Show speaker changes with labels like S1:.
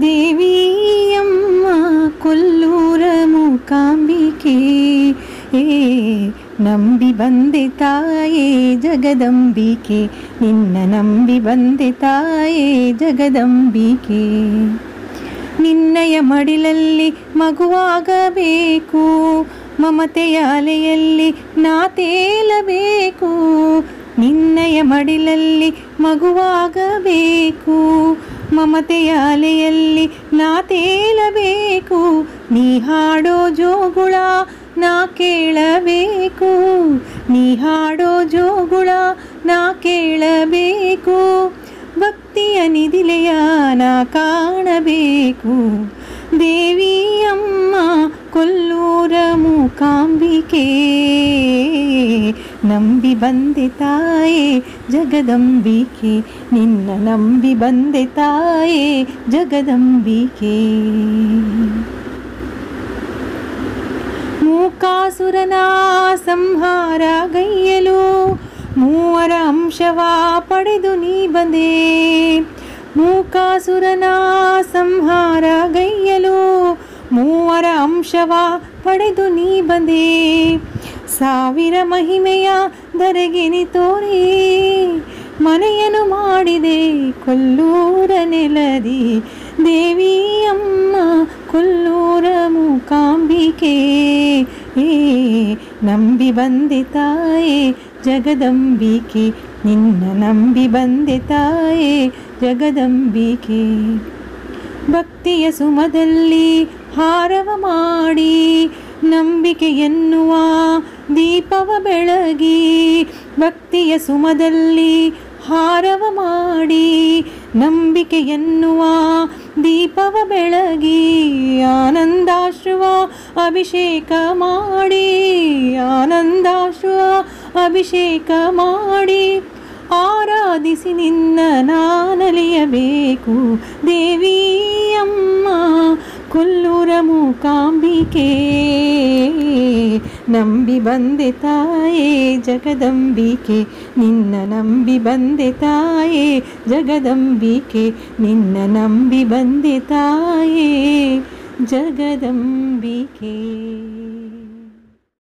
S1: ದೇವಿಯಮ್ಮ ಕೊಲ್ಲೂರ ಮೂಕಾಂಬಿಕೆ, ನಂಬಿ ಬಂದೆ ತಾಯೇ ಜಗದಂಬಿಕೆ, ನಿನ್ನ ನಂಬಿ ಬಂದೆ ತಾಯೇ ಜಗದಂಬಿಕೆ. ನಿನ್ನಯ ಮಡಿಲಲ್ಲಿ ಮಗುವಾಗಬೇಕು, ಮಮತೆಯ ಅಲೆಯಲ್ಲಿ ನಾ ತೇಲಬೇಕು. ನಿನ್ನಯ ಮಡಿಲಲ್ಲಿ ಮಗುವಾಗಬೇಕು, ಮಮತೆಯ ಅಲೆಯಲ್ಲಿ ನಾ ತೇಲಬೇಕು. ನೀ ಹಾಡೋ ಜೋಗುಳ ನಾ ಕೇಳಬೇಕು, ನೀ ಹಾಡೋ ಜೋಗುಳ ನಾ ಕೇಳಬೇಕು. ಭಕ್ತಿಯ ನಿಧಿಲೆಯ ನಾ ಕಾಣಬೇಕು. ದೇವಿಯಮ್ಮ ಕೊಲ್ಲೂರ ಮೂಕಾಂಬಿಕೆ, ನಂಬಿ ಬಂದೆ ತಾಯೇ ಜಗದಂಬಿಕೆ, ನಿನ್ನ ನಂಬಿ ಬಂದೆ ತಾಯೇ ಜಗದಂಬಿಕೆ. ಮೂಕಾಸುರನ ಸಂಹಾರ ಗೈಯಲು ಮೂವರ ಅಂಶವ ಪಡೆದು ನೀ ಬಂದೆ. ಮೂಕಾಸುರನ ಸಂಹಾರ ಗೈಯಲು ಮೂವರ ಅಂಶವ ಪಡೆದು ನೀ ಬಂದೆ. ಸಾವಿರ ಮಹಿಮೆಯ ಧರೆಗೆ ನೀ ತೋರಿ ಮನೆಯನ್ನು ಮಾಡಿದೆ ಕೊಲ್ಲೂರ ನೆಲದಿ. ದೇವಿಯಮ್ಮ ಕೊಲ್ಲೂರ ಮೂಕಾಂಬಿಕೆ, ನಂಬಿ ಬಂದೆ ತಾಯೇ ಜಗದಂಬಿಕೆ, ನಿನ್ನ ನಂಬಿ ಬಂದೆ ತಾಯೇ ಜಗದಂಬಿಕೆ. ಭಕ್ತಿಯ ಸುಮದಲ್ಲಿ ಹಾರವ ಮಾಡಿ ನಂಬಿಕೆ ಎನ್ನುವ ದೀಪವ ಬೆಳಗಿ. ಭಕ್ತಿಯ ಸುಮದಲ್ಲಿ ಹಾರವ ಮಾಡಿ ನಂಬಿಕೆ ಎನ್ನುವ ದೀಪವ ಬೆಳಗಿ. ಆನಂದಾಶ್ರುವ ಅಭಿಷೇಕ ಮಾಡಿ, ಆನಂದಾಶ್ರುವ ಅಭಿಷೇಕ ಮಾಡಿ ಆರಾಧಿಸಿ ನಿನ್ನ ನಾನಲಿಯಬೇಕು. ದೇವಿಯಮ್ಮ ಕೊಲ್ಲೂರ ಮೂಕಾಂಬಿಕೆ, ನಂಬಿ ಬಂದೆ ತಾಯೇ ಜಗದಂಬಿಕೆ, ನಿನ್ನ ನಂಬಿ ಬಂದೆ ತಾಯೇ ಜಗದಂಬಿಕೆ, ನಿನ್ನ ನಂಬಿ ಬಂದೆ ತಾಯೇ ಜಗದಂಬಿಕೆ.